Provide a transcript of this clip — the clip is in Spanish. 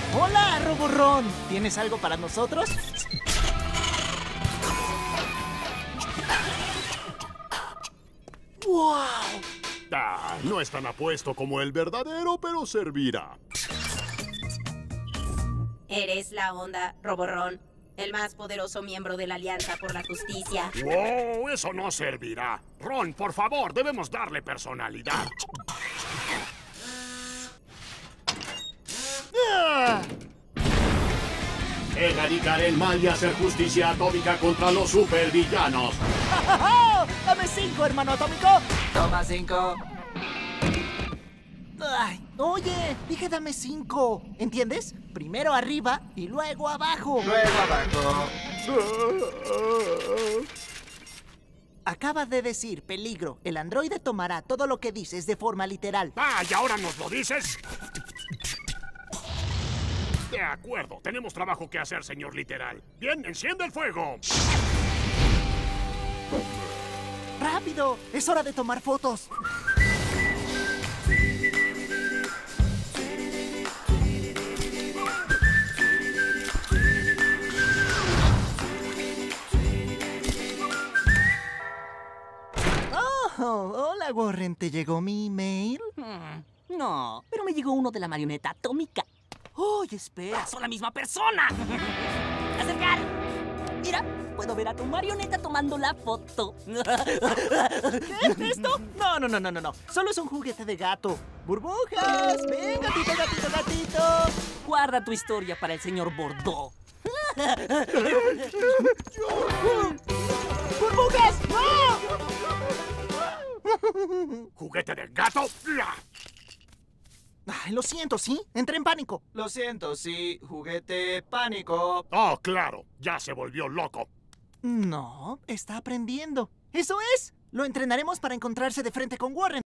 Hola, Roborrón. ¿Tienes algo para nosotros? ¡Wow! Ah, no es tan apuesto como el verdadero, pero servirá. Eres la Onda, Roborrón, el más poderoso miembro de la Alianza por la Justicia. ¡Wow! Eso no servirá. Ron, por favor, debemos darle personalidad. ¡Ah! Erradicar el mal y hacer justicia atómica contra los supervillanos. ¡Ja, ja, ja! ¡Dame 5, hermano atómico! Toma 5. Ay, oye, dije dame 5. ¿Entiendes? Primero arriba y luego abajo. Luego abajo. Acabas de decir, peligro. El androide tomará todo lo que dices de forma literal. Ah, ¿y ahora nos lo dices? De acuerdo, tenemos trabajo que hacer, señor Literal. Bien, enciende el fuego. ¡Rápido! Es hora de tomar fotos. Oh, hola, Warren. ¿Te llegó mi email? No, pero me llegó uno de la marioneta atómica. ¡Oye, espera! ¡Son la misma persona! ¡Acercar! Mira, puedo ver a tu marioneta tomando la foto. ¿Qué? ¿Esto? No, no, no, no, no, no. Solo es un juguete de gato. ¡Burbujas! ¡Ven, gatito, gatito, gatito! Guarda tu historia para el señor Bordeaux. ¡Burbujas! ¡No! ¿Juguete de gato? Ay, lo siento, ¿sí? Entré en pánico. Lo siento, sí. Juguete pánico. Oh, claro. Ya se volvió loco. No, está aprendiendo. ¡Eso es! Lo entrenaremos para encontrarse de frente con Warren.